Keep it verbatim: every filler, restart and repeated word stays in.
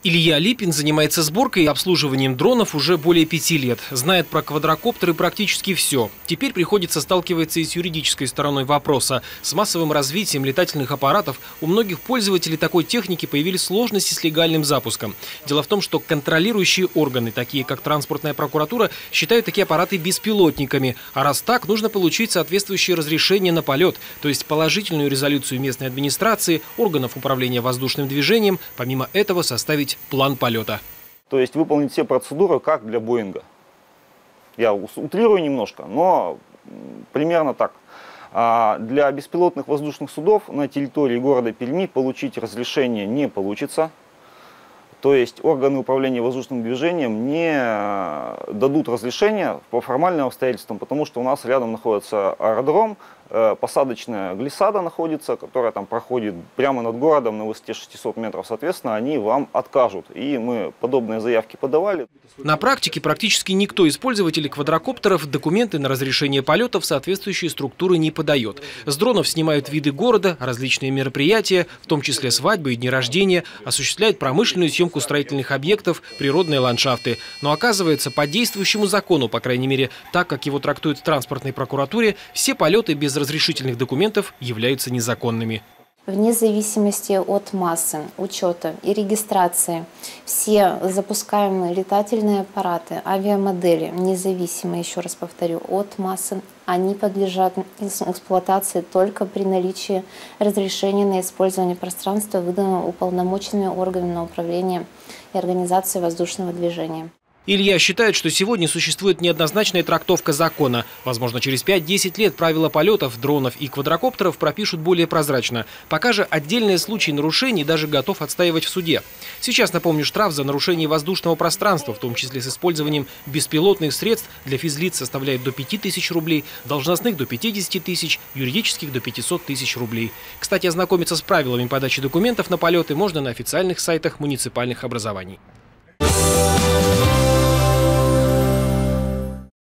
Илья Липин занимается сборкой и обслуживанием дронов уже более пяти лет. Знает про квадрокоптеры практически все. Теперь приходится сталкиваться и с юридической стороной вопроса. С массовым развитием летательных аппаратов у многих пользователей такой техники появились сложности с легальным запуском. Дело в том, что контролирующие органы, такие как транспортная прокуратура, считают такие аппараты беспилотниками. А раз так, нужно получить соответствующее разрешение на полет, то есть положительную резолюцию местной администрации, органов управления воздушным движением, помимо этого составить план полета. То есть выполнить все процедуры, как для Боинга. Я утрирую немножко, но примерно так. А для беспилотных воздушных судов на территории города Перми получить разрешение не получится. То есть органы управления воздушным движением не дадут разрешения по формальным обстоятельствам, потому что у нас рядом находится аэродром, посадочная глиссада находится, которая там проходит прямо над городом на высоте шестисот метров. Соответственно, они вам откажут. И мы подобные заявки подавали. На практике практически никто из пользователей квадрокоптеров документы на разрешение полета в соответствующие структуры не подает. С дронов снимают виды города, различные мероприятия, в том числе свадьбы и дни рождения, осуществляют промышленную съемку строительных объектов, природные ландшафты. Но оказывается, по действующему закону, по крайней мере, так как его трактуют в транспортной прокуратуре, все полеты без разрешительных документов являются незаконными. Вне зависимости от массы, учета и регистрации, все запускаемые летательные аппараты, авиамодели, независимо, еще раз повторю, от массы, они подлежат эксплуатации только при наличии разрешения на использование пространства, выданного уполномоченными органами на управление и организации воздушного движения. Илья считает, что сегодня существует неоднозначная трактовка закона. Возможно, через пять-десять лет правила полетов, дронов и квадрокоптеров пропишут более прозрачно. Пока же отдельные случаи нарушений даже готов отстаивать в суде. Сейчас, напомню, штраф за нарушение воздушного пространства, в том числе с использованием беспилотных средств, для физлиц составляет до пяти тысяч рублей, должностных до пятидесяти тысяч, юридических до пятисот тысяч рублей. Кстати, ознакомиться с правилами подачи документов на полеты можно на официальных сайтах муниципальных образований.